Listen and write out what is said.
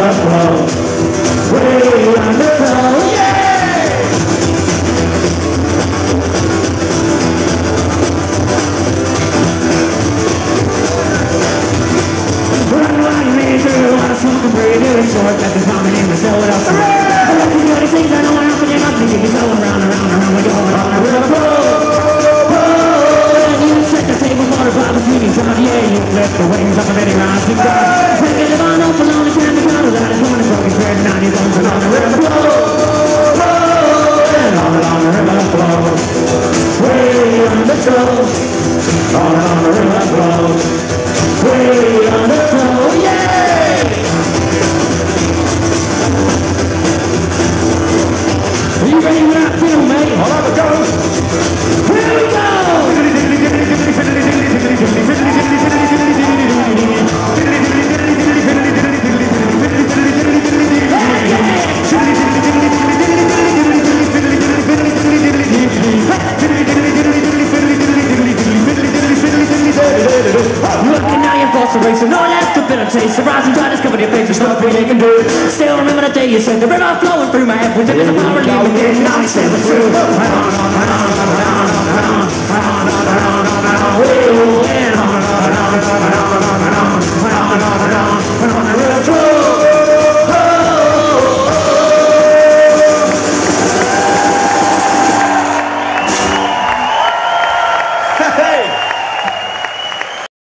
flow, way underflow, yeah! Run like me through, I smoke and breathe, doing short, that the common in the soul, else I love you, dirty things, I know what happened, you're not thinking, it's all around, we're going on a riverflow. Set the table for the Bible's meeting time, yeah, you lift the wings up of any rising God. Bring it on up along the can, the God of that is on the broken bread, 90 bones along the river flow, and all along the river flow, way on the flow, all along the river flow, way on the flow, yeah! Are you ready for that film, mate? I'll have a go! Here we go! Looking now you're forced to race, so no left a bit of taste. The rising tide has covered your face, there's nothing you can do. Still remember the day you said the river flowing through my head. With it as a power leaving in, now it's never through. Way on,